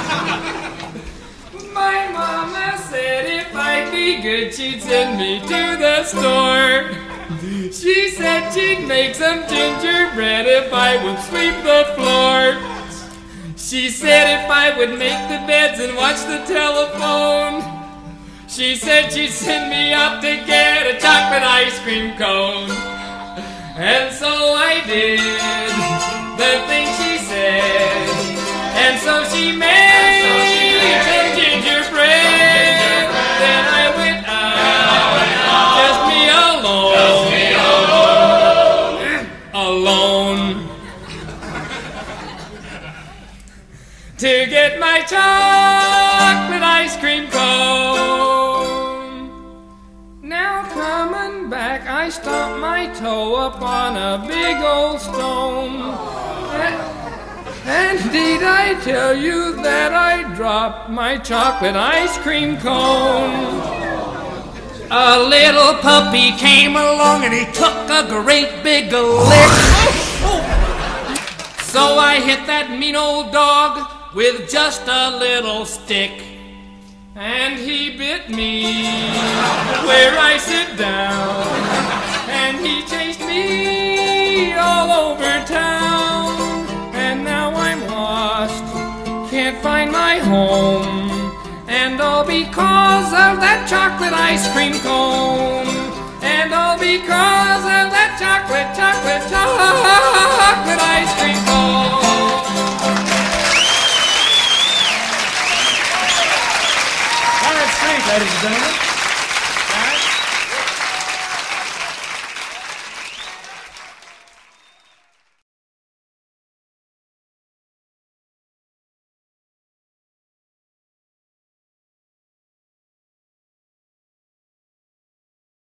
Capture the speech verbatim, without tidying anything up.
My mama said if I'd be good, she'd send me to the store. She said she'd make some gingerbread if I would sweep the floor. She said if I would make the beds and watch the telephone. She said she'd send me out to get a chocolate ice cream cone. And so I did the thing she said. And so she made some gingerbread. Then I went out, just me alone, alone, to get my chocolate ice cream cone. Now coming back, I stomped my toe up on a big old stone. And did I tell you that I dropped my chocolate ice cream cone? A little puppy came along and he took a great big lick. So I hit that mean old dog with just a little stick. And he bit me where I sit down. And he chased me all over town. And now I'm lost, can't find my home. And all because of that chocolate ice cream cone. And all because of that chocolate, chocolate, chocolate ice cream cone. That's great, ladies and gentlemen.